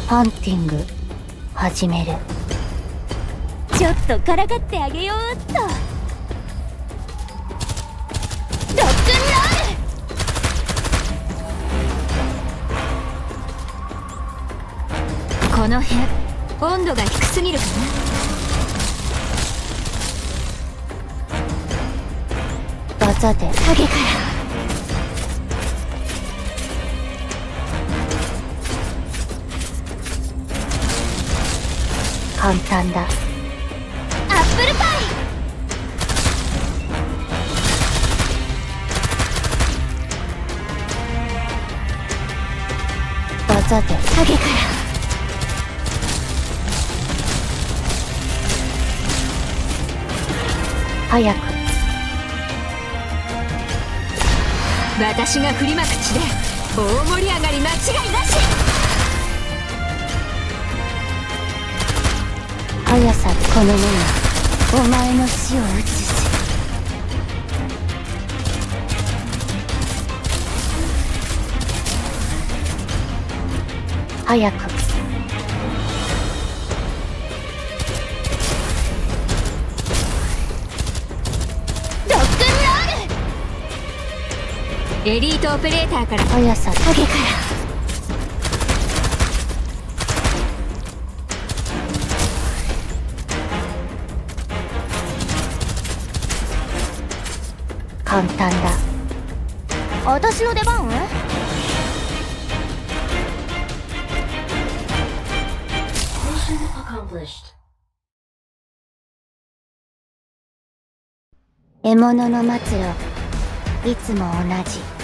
ハンティング始める。 ちょっとからかってあげようっと。ロックンロール。この辺温度が低すぎるかな。 技で影から簡単だ。 アップルパイ。 技で影から早く。 私が振りまく地で大盛り上がり間違いなし。 速さでこの目がお前の死を映す。早く。 ロックンロール。エリートオペレーターから速さで影から簡単だ。 私の出番？ 獲物の末路いつも同じ。